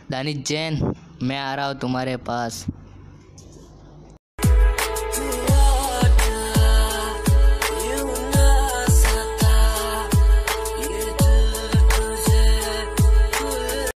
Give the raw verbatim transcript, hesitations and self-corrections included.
दानिश जैन, मैं आ रहा हूँ तुम्हारे पास।